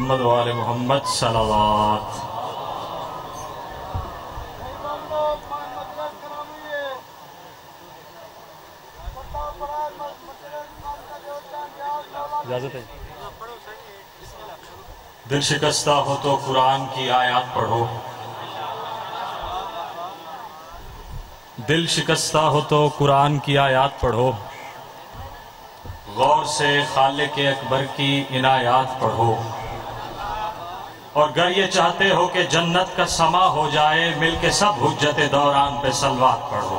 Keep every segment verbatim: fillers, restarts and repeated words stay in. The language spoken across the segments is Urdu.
محمد و آل محمد صلوات۔ اجازت ہے؟ دل شکستہ ہو تو قرآن کی آیات پڑھو، دل شکستہ ہو تو قرآن کی آیات پڑھو، غور سے خالق اکبر کی عنایات پڑھو، اور گر یہ چاہتے ہو کہ جنت کا سما ہو جائے، مل کے سب حجت دوران پہ صلوات پڑھو۔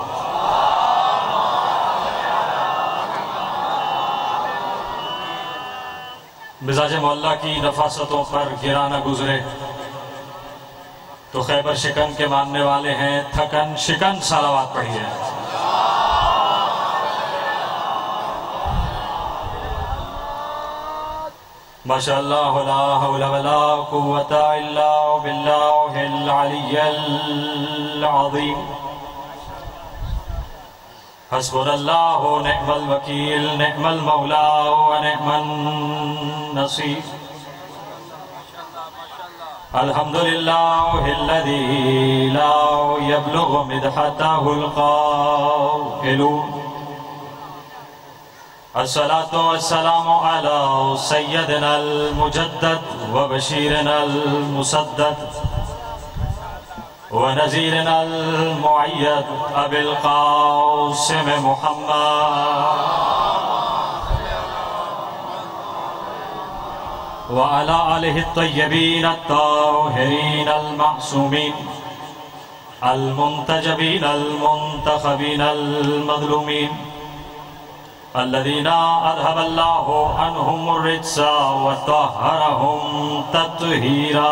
مزاج معلیٰ کی نفاستوں پر گرا نہ گزرے تو خیبر شکن کے ماننے والے ہیں، تھکن شکن صلوات پڑھیے۔ ماشاءاللہ لا حول ولا قوة الا باللہ العلی العظیم۔ حسبنا اللہ نعم الوکیل نعم المولا ونعم النصیر۔ الحمدللہ الذی لا یبلغ مدحتہ القائلون۔ الصلاة والسلام علی سیدنا المجدد وبشیرنا المسدد ونذیرنا المعید ابی القاسم محمد وعلى آلہ الطیبین الطاہرین المعصومین المنتجبین المنتخبین المظلومین الذین اذهب اللہ عنہم الرجس وطہرہم تطہیرا۔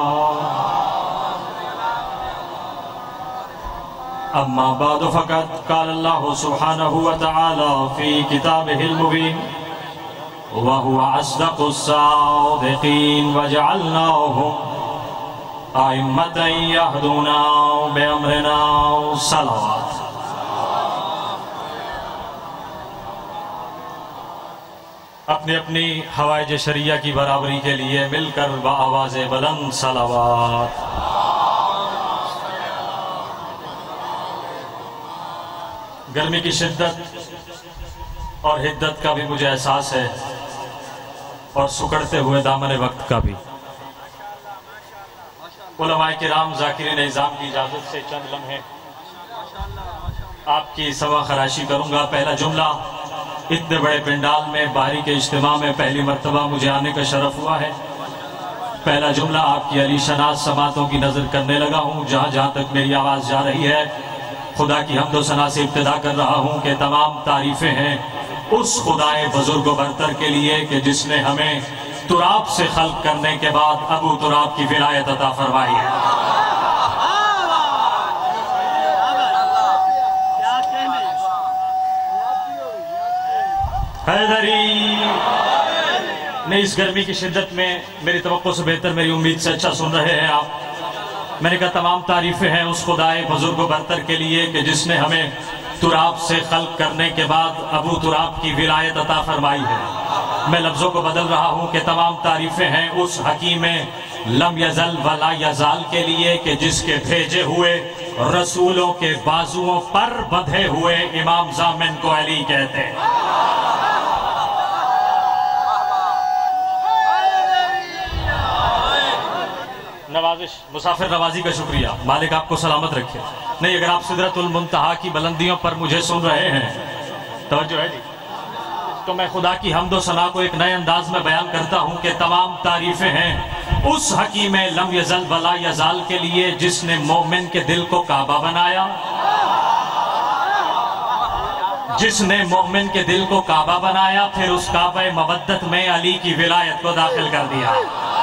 اما بعد فقد قال اللہ سبحانہ وتعالی فی کتابہ المبین وهو أصدق الصادقين وجعلناهم أئمة يهدون بأمرنا صلوات۔ اپنی اپنی حوائج شریعہ کی برابری کے لیے مل کر بآواز بلند صلوات۔ گرمی کی شدت اور حدت کا بھی مجھے احساس ہے، اور سکڑتے ہوئے دامن وقت کا بھی۔ علماء کرام ذاکرین نظام کی اجازت سے چند لمحے آپ کی سوا خراشی کروں گا۔ پہلا جملہ، اتنے بڑے پنڈال میں باہری کے اجتماع میں پہلی مرتبہ مجھے آنے کا شرف ہوا ہے۔ پہلا جملہ آپ کی علی شناس سماعتوں کی نظر کرنے لگا ہوں، جہاں جہاں تک میری آواز جا رہی ہے خدا کی حمد و ثنا سے ابتدا کر رہا ہوں کہ تمام تعریفیں ہیں اس خدائے بزرگ و برتر کے لیے کہ جس نے ہمیں تراب سے خلق کرنے کے بعد ابو تراب کی ولایت عطا فرمائی ہے۔ حیدری نہیں، اس گرمی کی شدت میں میری توقع سے بہتر میری امید سے اچھا سن رہے ہیں آپ۔ میں نے کہا تمام تعریفیں ہیں اس خدائے بزرگ و برتر کے لیے کہ جس نے ہمیں تراب سے خلق کرنے کے بعد ابو تراب کی ولایت عطا فرمائی ہے۔ میں لفظوں کو بدل رہا ہوں کہ تمام تعریفیں ہیں اس حکیم لم یزل ولا یزال کے لیے کہ جس کے بھیجے ہوئے رسولوں کے بازوؤں پر بدھے ہوئے امام ضامن کو علی کہتے ہیں۔ نوازش مسافر نوازی کا شکریہ، مالک آپ کو سلامت رکھے۔ نہیں، اگر آپ سدرۃ المنتہا کی بلندیوں پر مجھے سن رہے ہیں، توجہ ہے جی، تو میں خدا کی حمد و ثنا کو ایک نئے انداز میں بیان کرتا ہوں کہ تمام تعریفیں ہیں اس حکیم لم یزل ولا یزال کے لیے جس نے مومن کے دل کو کعبہ بنایا، جس نے مومن کے دل کو کعبہ بنایا، پھر اس کعبہ مودت میں علی کی ولایت کو داخل کر دیا۔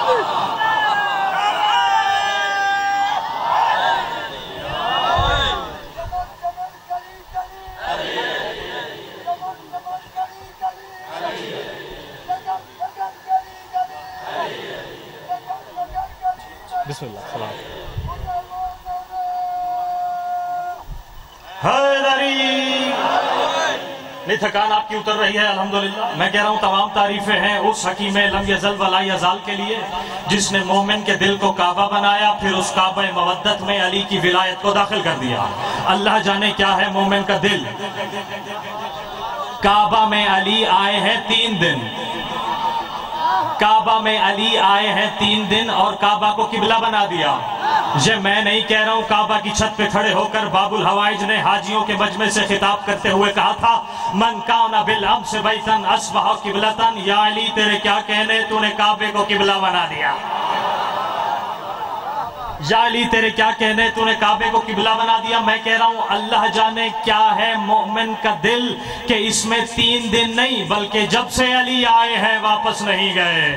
بسم اللہ سلام۔ حیدری نہیں تھکان آپ کی اتر رہی ہے الحمدللہ. میں کہہ رہا ہوں تمام تعریفیں ہیں اس حکیم لم یزل ولا یزال کے لیے جس نے مومن کے دل کو کعبہ بنایا، پھر اس کعبہ مودت میں علی کی ولایت کو داخل کر دیا. اللہ جانے کیا ہے مومن کا دل. کعبہ میں علی آئے ہیں تین دن کعبہ میں علی آئے ہیں تین دن اور کعبہ کو قبلہ بنا دیا. یہ میں نہیں کہہ رہا ہوں، کعبہ کی چھت پہ کھڑے ہو کر باب الحوائج نے حاجیوں کے مجمع سے خطاب کرتے ہوئے کہا تھا من کان بالامس بیتن اصبح قبلتن. یا علی تیرے کیا کہنے، تو نے کعبے کو قبلہ بنا دیا. یا علی تیرے کیا کہنے، تو نے کعبے کو قبلہ بنا دیا. میں کہہ رہا ہوں اللہ جانے کیا ہے مومن کا دل کہ اس میں تین دن نہیں بلکہ جب سے علی آئے ہیں واپس نہیں گئے.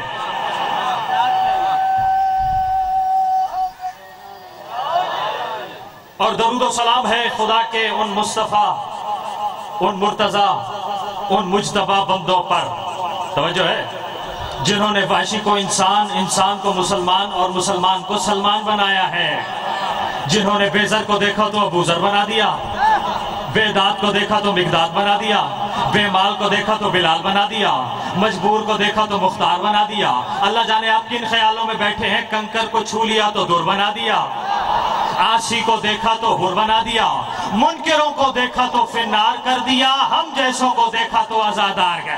اور درود و سلام ہے خدا کے ان مصطفیٰ، ان مرتضیٰ، ان مجتبی بندوں پر. توجہ ہے جنہوں نے وحشی کو انسان، انسان کو مسلمان اور مسلمان کو سلمان بنایا ہے. جنہوں نے بے ذر کو دیکھا تو ابو ذر بنا دیا، بے داد کو دیکھا تو مقداد بنا دیا، بے مال کو دیکھا تو بلال بنا دیا، مجبور کو دیکھا تو مختار بنا دیا. اللہ جانے آپ کن خیالوں میں بیٹھے ہیں. کنکر کو چھو لیا تو در بنا دیا، عاصی کو دیکھا تو حر بنا دیا، منکروں کو دیکھا تو فنار کر دیا، ہم جیسوں کو دیکھا تو آزادار گئے.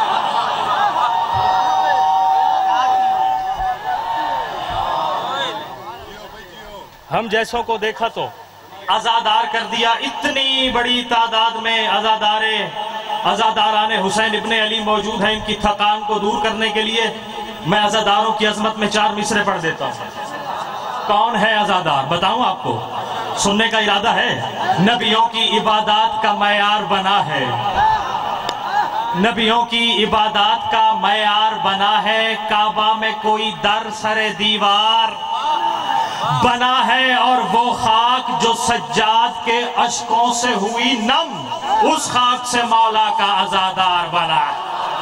ہم جیسوں کو دیکھا تو آزادار کر دیا. اتنی بڑی تعداد میں آزادارے آزاداران حسین ابن علی موجود ہیں. ان کی تھکان کو دور کرنے کے لیے میں آزاداروں کی عظمت میں چار مصرے پڑھ دیتا ہوں. کون ہے آزادار بتاؤں آپ کو؟ سننے کا ارادہ ہے. نبیوں کی عبادات کا معیار بنا ہے، نبیوں کی عبادات کا معیار بنا ہے. کعبہ میں کوئی در سر دیوار بنا ہے اور وہ خاک جو سجاد کے اشکوں سے ہوئی نم، اس خاک سے مولا کا عزادار بنا ہے.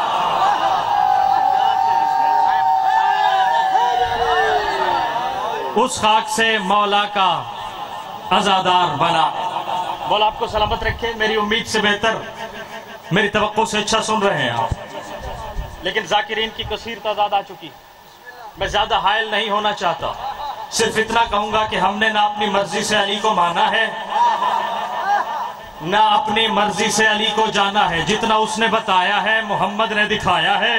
اس خاک سے مولا کا عزادار بنا. مولا آپ کو سلامت رکھے. میری امید سے بہتر، میری توقع سے اچھا سن رہے ہیں آپ، لیکن ذاکرین کی کثیر تعداد آ چکی. میں زیادہ حائل نہیں ہونا چاہتا، صرف اتنا کہوں گا کہ ہم نے نہ اپنی مرضی سے علی کو مانا ہے نہ اپنی مرضی سے علی کو جانا ہے. جتنا اس نے بتایا ہے، محمد نے دکھایا ہے،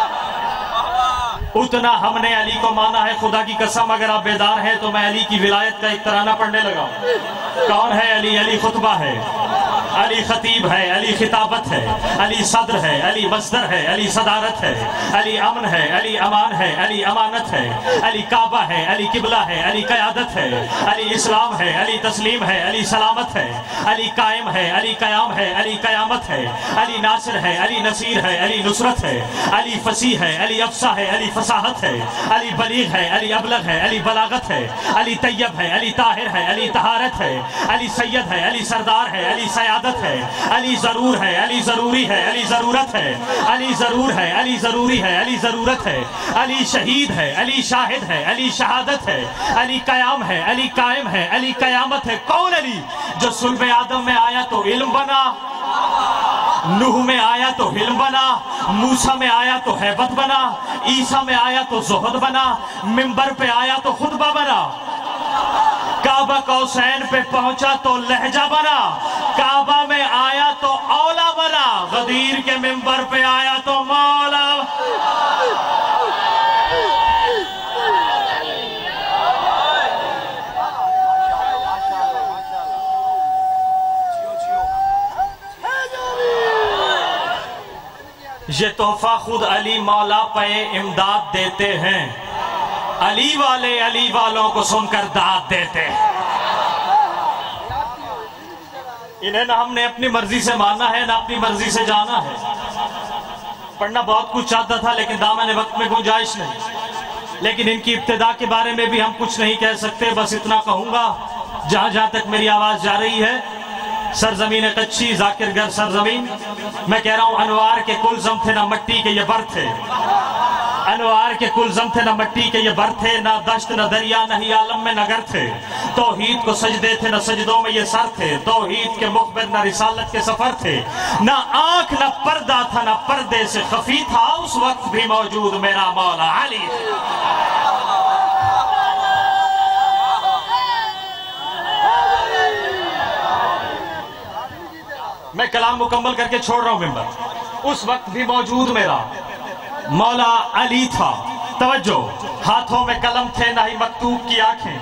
اتنا ہم نے علی کو مانا ہے. خدا کی قسم اگر آپ بیدار ہیں تو میں علی کی ولایت کا ایک ترانہ پڑھنے لگا ہوں. کون ہے علی؟ علی خطبہ ہے، علی خطیب ہے، علی خطابت ہے، علی صدر ہے، علی مصدر ہے، علی صدارت ہے، علی امن ہے، علی امان ہے، علی امانت ہے، علی کعبہ ہے، علی قبلہ ہے، علی قیادت ہے، علی اسلام ہے، علی تسلیم ہے، علی سلامت ہے، علی قائم ہے، علی قیام ہے، علی قیامت ہے، علی ناصر ہے، علی نصیر ہے، علی نصرت ہے، علی فصیح ہے، علی افصاح ہے، علی فصاحت ہے، علی بلیغ ہے، علی ابلغ ہے، علی بلاغت ہے، علی طیب ہے، علی طاہر ہے، علی طہارت ہے، علی سید ہے، علی سردار ہے، علی سیادت ہے، علی ضرور ہے، علی ضروری ہے، علی ضرورت ہے، علی ضرور ہے، علی ضروری ہے، علی ضرورت ہے، علی شہید ہے، علی شاہد ہے، علی شہادت ہے، علی قیام ہے، علی قائم ہے، علی قیامت ہے. کون علی؟ جو صلب آدم میں آیا تو علم بنا، نوح میں آیا تو علم بنا، موسیٰ میں آیا تو حیبت بنا، عیسیٰ میں آیا تو زہد بنا، منبر پہ آیا تو خطبہ بنا، کعبہ قوسین پہ پہنچا تو لہجہ بنا، کعبہ میں آیا تو اولا بنا، غدیر کے منبر پہ آیا تو مولا. یہ تحفہ خود علی مولا پہ امداد دیتے ہیں، علی والے علی والوں کو سن کر داد دیتے ہیں. انہیں نہ ہم نے اپنی مرضی سے مانا ہے نہ اپنی مرضی سے جانا ہے. پڑھنا بہت کچھ چاہتا تھا لیکن دامن وقت میں گنجائش نہیں. لیکن ان کی ابتدا کے بارے میں بھی ہم کچھ نہیں کہہ سکتے. بس اتنا کہوں گا جہاں جہاں تک میری آواز جا رہی ہے، سرزمین کچی ذاکر گر سرزمین، میں کہہ رہا ہوں انوار کے کلزم تھے نہ مٹی کے یہ بر تھے. انوار کے کلزم تھے، نہ مٹی کے یہ بر تھے، نہ دشت نہ دریا نہ ہی عالم میں نگر تھے، توحید کو سجدے تھے نہ سجدوں میں یہ سر تھے، توحید کے مخبر نہ رسالت کے سفر تھے، نہ آنکھ نہ پردہ تھا نہ پردے سے خفی تھا، اس وقت بھی موجود میرا مولا علی۔ میں کلام مکمل کر کے چھوڑ رہا ہوں ممبر۔ اس وقت بھی موجود میرا مولا علی تھا۔ توجہ، ہاتھوں میں قلم تھے نہ ہی مکتوب کی آنکھیں،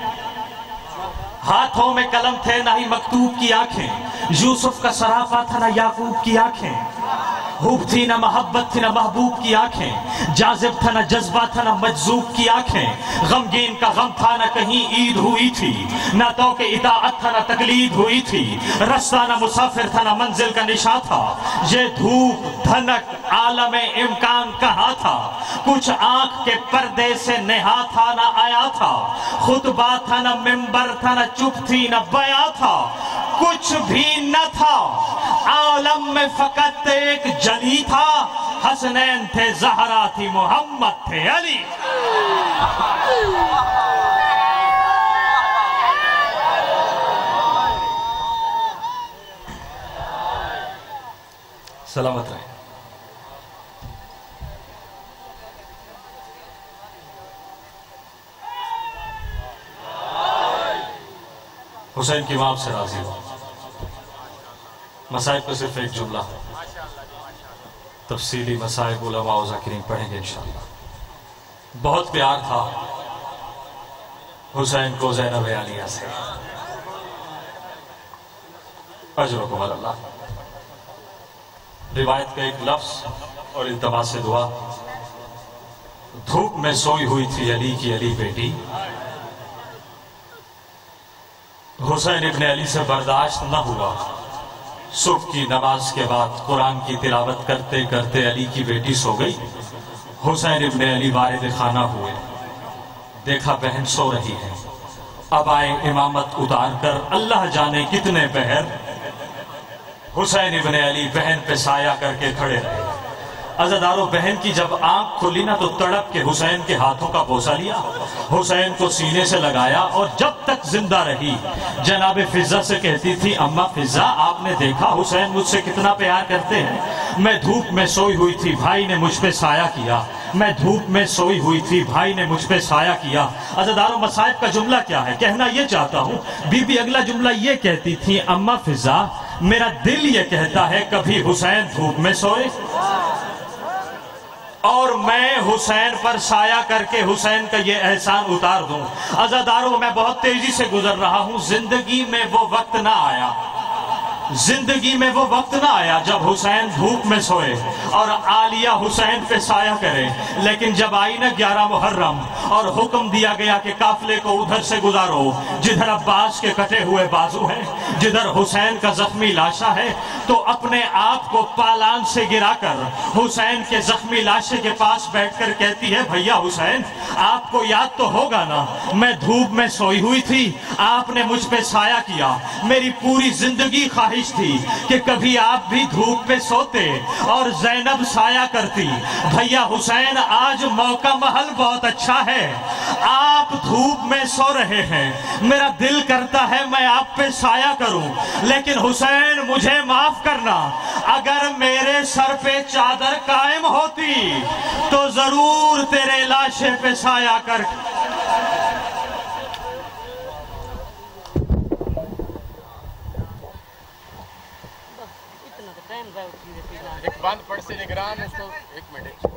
ہاتھوں میں قلم تھے نہ ہی مکتوب کی آنکھیں، یوسف کا سراپا تھا نہ یعقوب کی آنکھیں، حب تھی نہ محبت تھی نہ محبوب کی آنکھیں، جاذب تھا نہ جذبہ تھا نہ مجذوب کی آنکھیں، غمگین کا غم تھا نہ کہیں عید ہوئی تھی، نہ تو کہ اطاعت تھا نہ تقلید ہوئی تھی، رستہ نہ مسافر تھا نہ منزل کا نشاں تھا، یہ دھوپ دھنک عالم امکان کہاں تھا، کچھ آنکھ کے پردے سے نہا تھا نہ آیا تھا، خطبہ تھا نہ ممبر تھا نہ چپ تھی نہ بیاں تھا، کچھ بھی نہ تھا، عالم میں فقط ایک جلی تھا، حسنین تھے زہرا تھی محمد تھے علی۔ سلامت رہے۔ حسین کی ماں سے راضی ہو۔ مسائب کو صرف ایک جملہ، تفصیلی مسائب علماء و ذاکرین پڑھیں گے انشاءاللہ۔ بہت پیار تھا حسین کو زینب عالیہ سے، اجرکم اللہ۔ روایت کا ایک لفظ اور التماس سے دعا، دھوپ میں سوئی ہوئی تھی علی کی علی بیٹی، حسین ابن علی سے برداشت نہ ہوا، صبح کی نماز کے بعد قرآن کی تلاوت کرتے کرتے علی کی بیٹی سو گئی، حسین ابن علی وارد خانہ ہوئے، دیکھا بہن سو رہی ہے، اب آئے امامت اتار کر اللہ جانے کتنے پہر، حسین ابن علی بہن پہ سایہ کر کے کھڑے رہے۔ عزادارو، بہن کی جب آنکھ کھلی نا تو تڑپ کے حسین کے ہاتھوں کا بوسہ لیا، حسین کو سینے سے لگایا، اور جب تک زندہ رہی جناب فضہ سے کہتی تھی، اماں فضہ آپ نے دیکھا حسین مجھ سے کتنا پیار کرتے ہیں، میں دھوپ میں سوئی ہوئی تھی بھائی نے مجھ پہ سایہ کیا، میں دھوپ میں سوئی ہوئی تھی بھائی نے مجھ پہ سایہ کیا۔ عزادارو، مصائب کا جملہ کیا ہے؟ کہنا یہ چاہتا ہوں، بی بی اگلا جملہ یہ کہتی تھی، اماں فضہ میرا دل یہ کہتا ہے کبھی حسین دھوپ میں سوئے اور میں حسین پر سایہ کر کے حسین کا یہ احسان اتار دوں۔ عزادارو، میں بہت تیزی سے گزر رہا ہوں، زندگی میں وہ وقت نہ آیا، زندگی میں وہ وقت نہ آیا جب حسین دھوپ میں سوئے اور عالیہ حسین پہ سایہ کرے، لیکن جب آئی نا گیارہ محرم اور حکم دیا گیا کہ قافلے کو ادھر سے گزارو جدھر عباس کے کٹے ہوئے بازو ہیں، جدھر حسین کا زخمی لاشا ہے، تو اپنے آپ کو پالان سے گرا کر حسین کے زخمی لاشے کے پاس بیٹھ کر کہتی ہے، بھیا حسین آپ کو یاد تو ہوگا نا، میں دھوپ میں سوئی ہوئی تھی، آپ نے مجھ پہ سایہ کیا، میری پوری زندگی خواہش تھی کہ کبھی آپ بھی دھوپ پہ سوتے اور زینب سایہ کرتی۔ بھیا حسین آج موقع محل بہت اچھا ہے، آپ دھوپ میں سو رہے ہیں، میرا دل کرتا ہے میں آپ پہ سایہ کروں، لیکن حسین مجھے معاف کرنا، اگر میرے سر پہ چادر قائم ہوتی تو ضرور تیرے لاشے پہ سایہ کر۔ ایک بند پڑھ سے نگران اس کو ایک منٹ